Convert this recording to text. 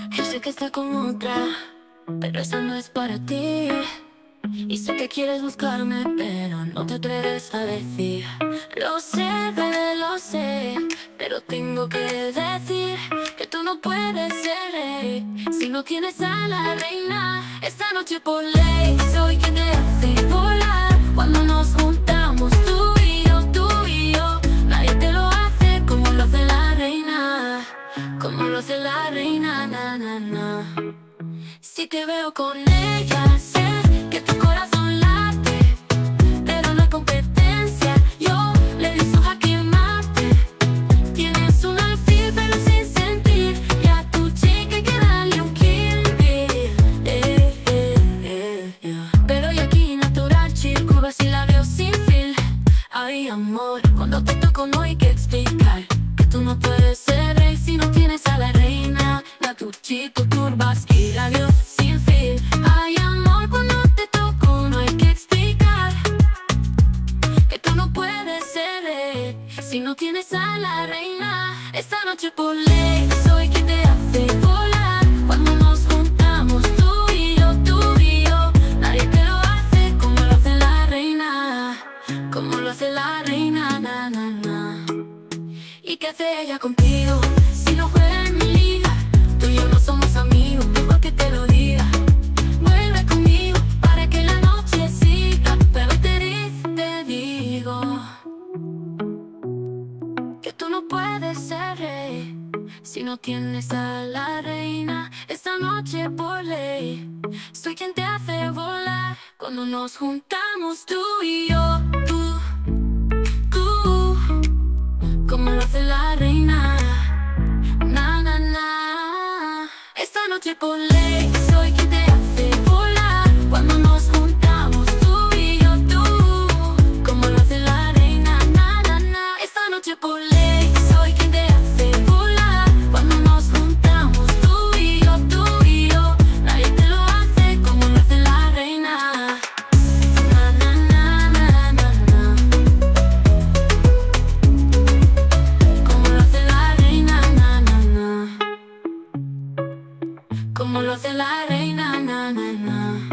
Yo sé que está con otra, pero esa no es para ti. Y sé que quieres buscarme, pero no te atreves a decir. Lo sé, bebé, lo sé, pero tengo que decir que tú no puedes ser rey si no tienes a la reina. Esta noche por ley soy quien te hace volar. Cuando nos juntamos tú y yo, nadie te lo hace como lo hace la reina, como lo hace la reina, na, na, na. Si te veo con ella, sé que tu corazón late, pero no hay competencia, yo le di su jaque mate. Tienes un alfil pero sin sentir, y a tu chica hay que darle un kill bill, Pero y aquí natural, chill, curvas y labios sin fil. Ay amor, cuando te toco no hay que explicar que tú no puedes ser rey si no tienes a la reina. La tu chico, curvas y labios sin fil. Ay amor, cuando te toco no hay que explicar que tú no puedes ser rey si no tienes a la reina. Esta noche por ley soy quien te hace volar. Cuando nos juntamos tú y yo, nadie te lo hace como lo hace la reina, como lo hace la reina, na, na, na. ¿Y qué hace ella contigo si no juega en mi liga? Tú y yo no somos amigos, mejor que te lo diga. Vuelve conmigo para que la noche siga, pero te digo que tú no puedes ser rey si no tienes a la reina. Esta noche por ley soy quien te hace volar. Cuando nos juntamos tú y yo, como lo hace la reina, na, na, na. Esta noche por ley soy quien te hace volar. Cuando nos juntamos tú y yo, como lo hace la reina, na, na, na. Esta noche por ley soy quien te hace volar. Cuando nos juntamos tú y yo, nadie te lo hace como lo hace la reina, na, na, na, na, na, na. Como lo hace la reina, na, na, na. Como lo hace la reina, na, na, na.